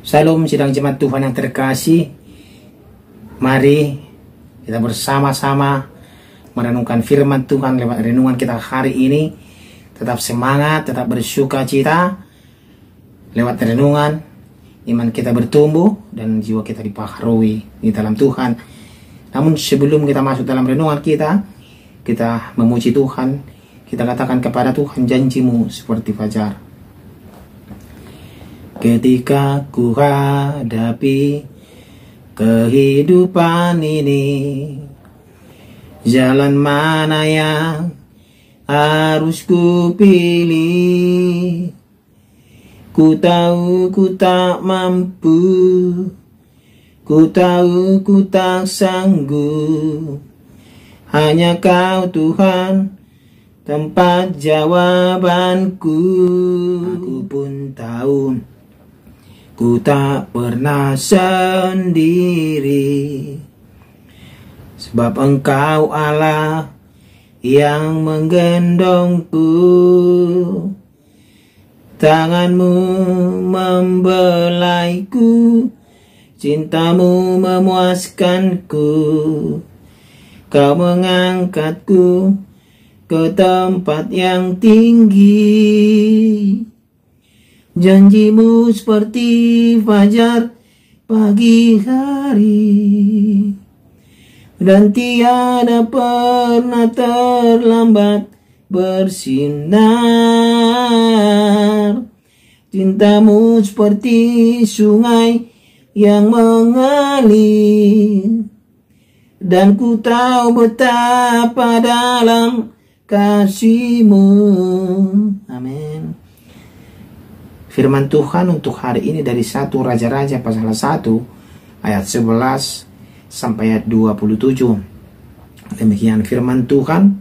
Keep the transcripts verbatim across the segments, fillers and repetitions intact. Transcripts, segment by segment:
Salam sidang jemaat Tuhan yang terkasih. Mari kita bersama-sama merenungkan firman Tuhan lewat renungan kita hari ini. Tetap semangat, tetap bersuka cita. Lewat renungan, iman kita bertumbuh dan jiwa kita dipaharui di dalam Tuhan. Namun sebelum kita masuk dalam renungan kita, kita memuji Tuhan. Kita katakan kepada Tuhan, janji-Mu seperti fajar. Ketika ku hadapi kehidupan ini, jalan mana yang harus ku pilih? Ku tahu ku tak mampu, ku tahu ku tak sanggup. Hanya Kau Tuhan tempat jawabanku. Aku pun tahu ku tak pernah sendiri, sebab Engkau Allah yang menggendongku. Tangan-Mu membelaiku, cinta-Mu memuaskanku. Kau mengangkatku ke tempat yang tinggi. Janji-Mu seperti fajar pagi hari, dan tiada pernah terlambat bersinar. Cinta-Mu seperti sungai yang mengalir, dan ku tahu betapa dalam kasih-Mu. Amin. Firman Tuhan untuk hari ini dari satu Raja-Raja pasal satu ayat sebelas sampai ayat dua puluh tujuh. Demikian firman Tuhan.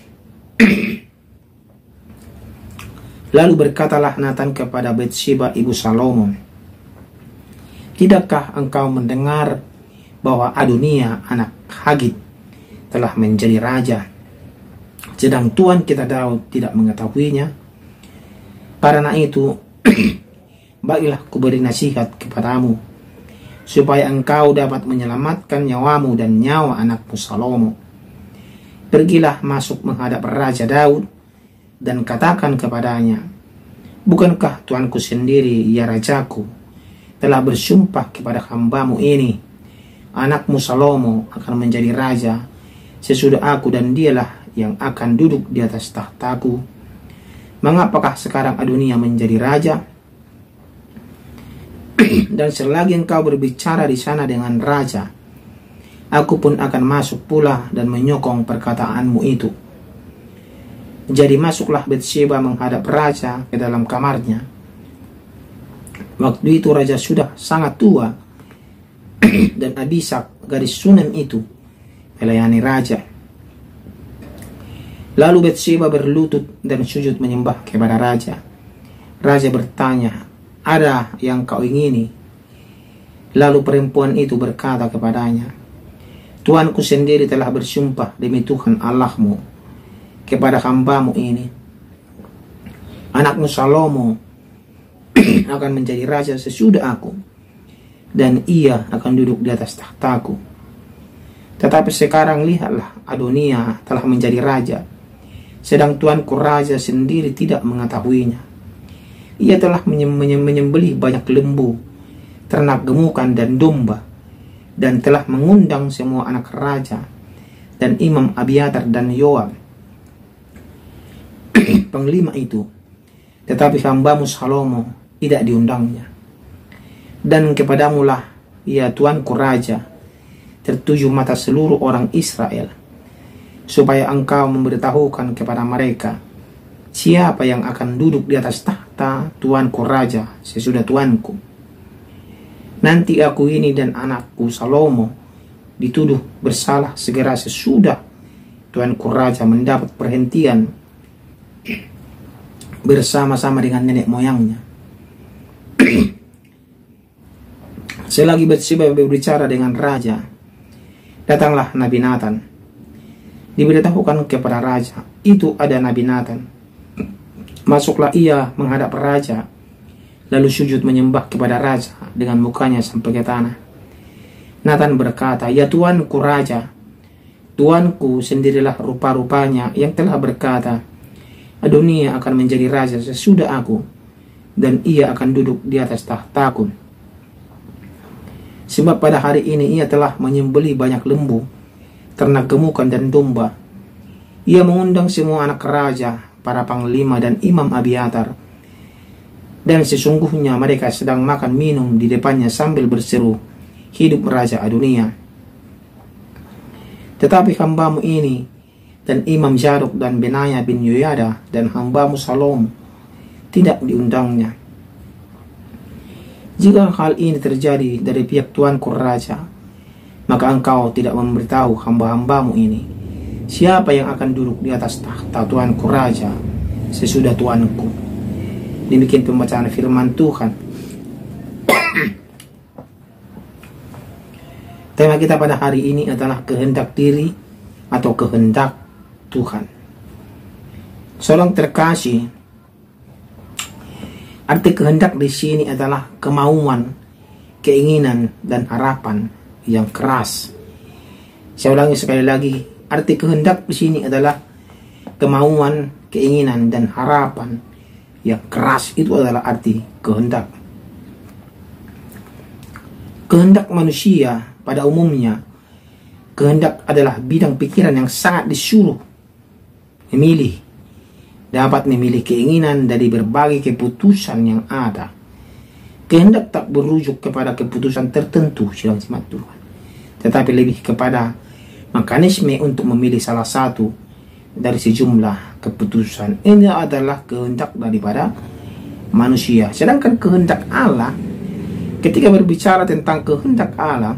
Lalu berkatalah Nathan kepada Batsheba ibu Salomo, tidakkah engkau mendengar bahwa Adonia anak Hagit telah menjadi raja, sedang tuan kita Daud tidak mengetahuinya? Karena itu baiklah kuberi nasihat kepadamu, supaya engkau dapat menyelamatkan nyawamu dan nyawa anakmu Salomo. Pergilah masuk menghadap Raja Daud dan katakan kepadanya, bukankah tuanku sendiri, ya rajaku, telah bersumpah kepada hamba-Mu ini, anakmu Salomo akan menjadi raja sesudah aku, dan dialah yang akan duduk di atas tahtaku. Mengapakah sekarang Adonia menjadi raja? Dan selagi engkau berbicara di sana dengan raja, aku pun akan masuk pula dan menyokong perkataanmu itu. Jadi masuklah Batsheba menghadap raja ke dalam kamarnya. Waktu itu raja sudah sangat tua, dan Abisak gadis Sunem itu melayani raja. Lalu Batsheba berlutut dan sujud menyembah kepada raja. Raja bertanya, ada yang kau ingini? Lalu perempuan itu berkata kepadanya, tuanku sendiri telah bersumpah demi Tuhan Allahmu kepada hamba-Mu ini, anakmu Salomo akan menjadi raja sesudah aku, dan ia akan duduk di atas tahtaku. Tetapi sekarang lihatlah, Adonia telah menjadi raja, sedang tuanku raja sendiri tidak mengetahuinya. Ia telah menyembelih banyak lembu, ternak gemukan dan domba, dan telah mengundang semua anak raja dan Imam Abiatar dan Yoab, panglima itu. Tetapi hamba-Mu Salomo tidak diundangnya. Dan kepadamulah, ya tuanku raja, tertuju mata seluruh orang Israel, supaya engkau memberitahukan kepada mereka siapa yang akan duduk di atas tahta tuanku raja sesudah tuanku. Nanti aku ini dan anakku Salomo dituduh bersalah segera sesudah tuanku raja mendapat perhentian bersama-sama dengan nenek moyangnya. Selagi Batsheba berbicara dengan raja, datanglah Nabi Nathan. Diberitahukan kepada raja, itu ada Nabi Nathan. Masuklah ia menghadap raja, lalu sujud menyembah kepada raja dengan mukanya sampai ke tanah. Nathan berkata, "Ya tuanku raja, tuanku sendirilah rupa-rupanya yang telah berkata, Adonia akan menjadi raja sesudah aku, dan ia akan duduk di atas tahtaku. Sebab pada hari ini ia telah menyembelih banyak lembu, ternak gemukan dan domba. Ia mengundang semua anak raja, para panglima dan imam Abiatar. Dan sesungguhnya mereka sedang makan minum di depannya sambil berseru, hidup Raja Adonia. Tetapi hambamu ini, dan Imam Zadok dan Benaya bin Yoyada, dan hambamu Salom, tidak diundangnya. Jika hal ini terjadi dari pihak tuanku raja, maka engkau tidak memberitahu hamba-hambamu ini, siapa yang akan duduk di atas tahta tuanku raja sesudah tuanku." Demikian pembacaan firman Tuhan. Tema kita pada hari ini adalah kehendak diri atau kehendak Tuhan. Seorang terkasih, arti kehendak di sini adalah kemauan, keinginan, dan harapan yang keras. Saya ulangi sekali lagi, arti kehendak di sini adalah kemauan, keinginan, dan harapan yang keras. Itu adalah arti kehendak. Kehendak manusia pada umumnya, kehendak adalah bidang pikiran yang sangat disuruh memilih, dapat memilih keinginan dari berbagai keputusan yang ada. Kehendak tak berujuk kepada keputusan tertentu, sidang jemaat Tuhan, tetapi lebih kepada mekanisme untuk memilih salah satu dari sejumlah keputusan. Ini adalah kehendak daripada manusia. Sedangkan kehendak Allah, ketika berbicara tentang kehendak Allah,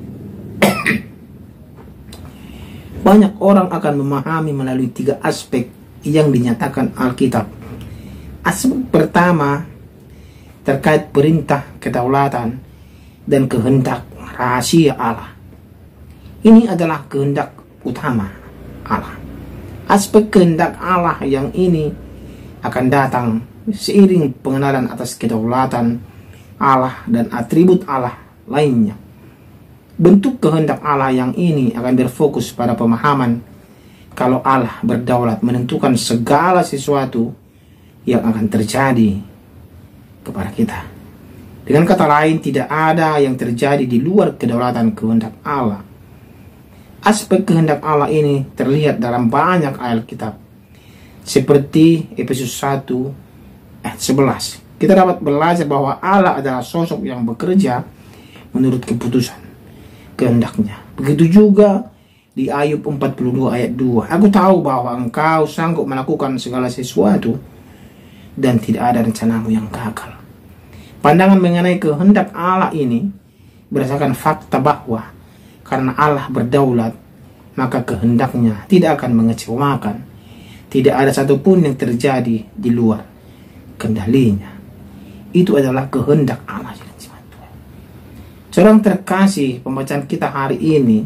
banyak orang akan memahami melalui tiga aspek yang dinyatakan Alkitab. Aspek pertama terkait perintah kedaulatan dan kehendak rahasia Allah. Ini adalah kehendak utama Allah. Aspek kehendak Allah yang ini akan datang seiring pengenalan atas kedaulatan Allah dan atribut Allah lainnya. Bentuk kehendak Allah yang ini akan berfokus pada pemahaman kalau Allah berdaulat menentukan segala sesuatu yang akan terjadi kepada kita. Dengan kata lain, tidak ada yang terjadi di luar kedaulatan kehendak Allah. Aspek kehendak Allah ini terlihat dalam banyak ayat kitab, seperti Efesus satu ayat sebelas. Kita dapat belajar bahwa Allah adalah sosok yang bekerja menurut keputusan kehendaknya. Begitu juga di Ayub empat puluh dua ayat dua. "Aku tahu bahwa engkau sanggup melakukan segala sesuatu dan tidak ada rencanamu yang gagal." Pandangan mengenai kehendak Allah ini berdasarkan fakta bahwa karena Allah berdaulat, maka kehendaknya tidak akan mengecewakan. Tidak ada satupun yang terjadi di luar kendalinya. Itu adalah kehendak Allah. Seorang terkasih, pembacaan kita hari ini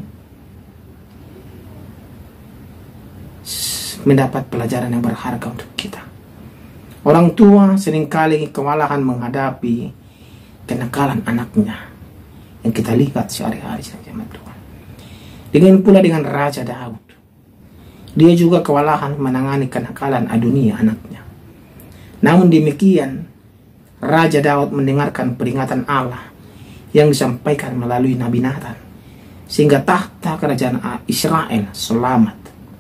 mendapat pelajaran yang berharga untuk kita. Orang tua seringkali kewalahan menghadapi kenakalan anaknya yang kita lihat sehari-hari. Dengan pula dengan Raja Daud, dia juga kewalahan menangani kenakalan Adonia anaknya. Namun demikian, Raja Daud mendengarkan peringatan Allah yang disampaikan melalui Nabi Nathan, sehingga tahta kerajaan Israel selamat.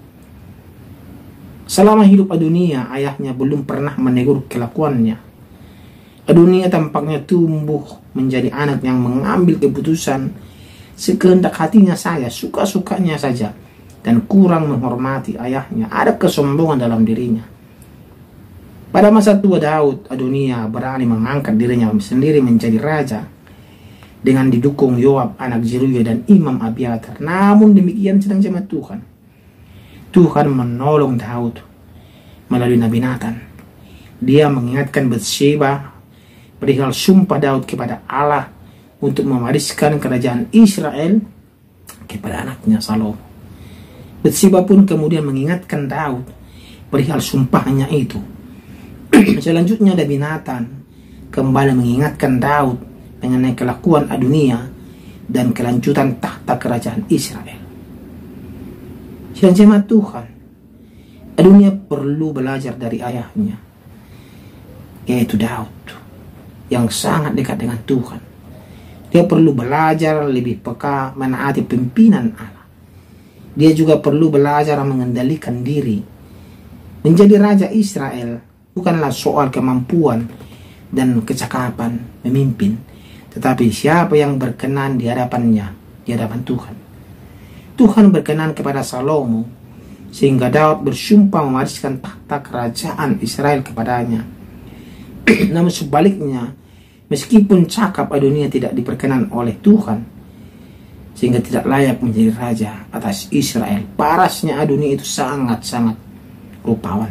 Selama hidup Adonia, ayahnya belum pernah menegur kelakuannya. Adonia tampaknya tumbuh menjadi anak yang mengambil keputusan sekehendak hatinya saja, suka-sukanya saja, dan kurang menghormati ayahnya. Ada kesombongan dalam dirinya. Pada masa tua Daud, Adonia berani mengangkat dirinya sendiri menjadi raja dengan didukung Yoab anak Zeruya dan Imam Abiatar. Namun demikian, sedang jemaat Tuhan, Tuhan menolong Daud melalui Nabi Nathan. Dia mengingatkan Batsheba perihal sumpah Daud kepada Allah untuk mewariskan kerajaan Israel kepada anaknya Salomo. Batsheba pun kemudian mengingatkan Daud perihal sumpahnya itu. Selanjutnya Nabi Nathan kembali mengingatkan Daud mengenai kelakuan Adonia dan kelanjutan tahta kerajaan Israel. Sidang jemaat Tuhan, Adonia perlu belajar dari ayahnya, yaitu Daud, yang sangat dekat dengan Tuhan. Dia perlu belajar lebih peka menaati pimpinan Allah. Dia juga perlu belajar mengendalikan diri. Menjadi raja Israel bukanlah soal kemampuan dan kecakapan memimpin, tetapi siapa yang berkenan di hadapannya, di hadapan Tuhan. Tuhan berkenan kepada Salomo, sehingga Daud bersumpah mewariskan tahta kerajaan Israel kepadanya. Namun sebaliknya, meskipun cakap Adonia tidak diperkenan oleh Tuhan, sehingga tidak layak menjadi raja atas Israel, parasnya Adonia itu sangat-sangat rupawan.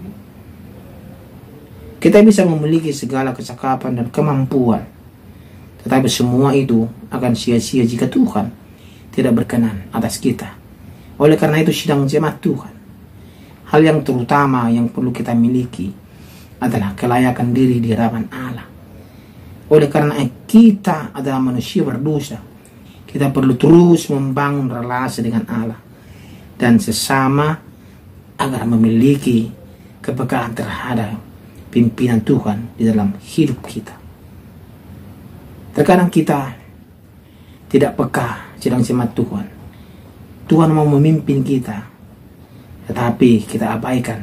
Kita bisa memiliki segala kecakapan dan kemampuan, tetapi semua itu akan sia-sia jika Tuhan tidak berkenan atas kita. Oleh karena itu, sidang jemaat Tuhan, hal yang terutama yang perlu kita miliki adalah kelayakan diri di hadapan Allah. Oleh karena kita adalah manusia berdosa, kita perlu terus membangun relasi dengan Allah dan sesama agar memiliki kepekaan terhadap pimpinan Tuhan di dalam hidup kita. Terkadang kita tidak peka, sidang jemaat Tuhan. Tuhan mau memimpin kita, tetapi kita abaikan,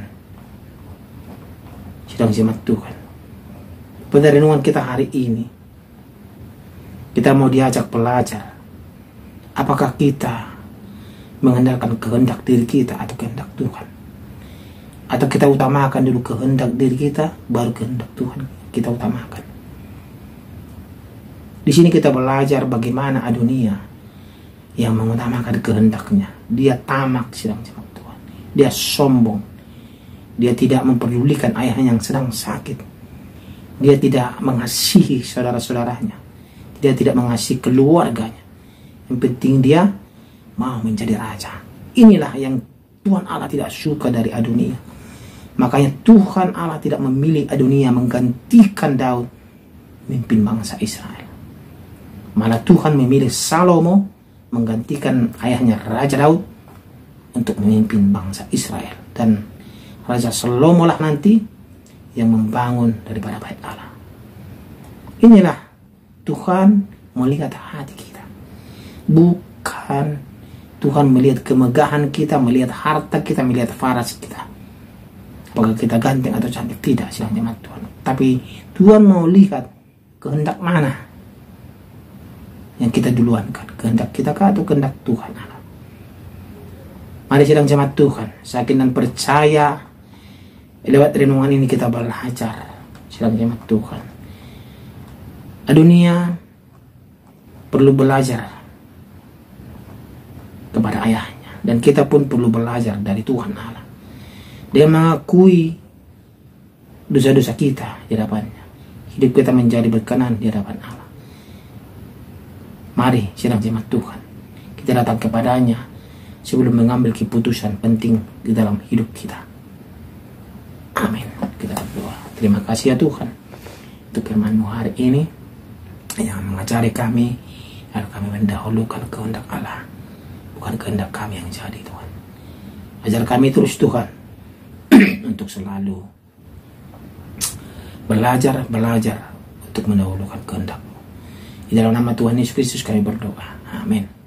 sidang jemaat Tuhan. Pada renungan kita hari ini, kita mau diajak belajar, apakah kita mengandalkan kehendak diri kita atau kehendak Tuhan? Atau kita utamakan dulu kehendak diri kita, baru kehendak Tuhan kita utamakan. Di sini kita belajar bagaimana Adonia yang mengutamakan kehendaknya. Dia tamak, sidang jemaat Tuhan. Dia sombong. Dia tidak memperdulikan ayahnya yang sedang sakit. Dia tidak mengasihi saudara-saudaranya. Dia tidak mengasihi keluarganya. Yang penting dia mau menjadi raja. Inilah yang Tuhan Allah tidak suka dari Adonia. Makanya Tuhan Allah tidak memilih Adonia menggantikan Daud memimpin bangsa Israel. Malah Tuhan memilih Salomo menggantikan ayahnya Raja Daud untuk memimpin bangsa Israel. Dan Raja Salomo lah nanti yang membangun daripada bait Allah. Inilah Tuhan melihat hati kita. Bukan Tuhan melihat kemegahan kita, melihat harta kita, melihat faras kita. Apakah kita ganteng atau cantik? Tidak, sidang jemaat Tuhan. Tapi Tuhan mau lihat kehendak mana yang kita duluankan. Kehendak kita kah atau kehendak Tuhan Allah? Mari sidang jemaat Tuhan, yakin dan percaya lewat renungan ini kita belajar, sidang jemaat Tuhan. Adonia perlu belajar kepada ayahnya, dan kita pun perlu belajar dari Tuhan Allah. Dia mengakui dosa-dosa kita di hadapannya. Hidup kita menjadi berkenan di hadapan Allah. Mari sidang jemaat Tuhan, kita datang kepadanya sebelum mengambil keputusan penting di dalam hidup kita. Amin. Kita berdoa. Terima kasih ya Tuhan untuk firman-Mu hari ini yang mengajari kami agar kami mendahulukan kehendak Allah, bukan kehendak kami yang jadi Tuhan. Ajar kami terus Tuhan untuk selalu belajar, belajar untuk mendahulukan kehendak-Mu. Di dalam nama Tuhan Yesus Kristus kami berdoa. Amin.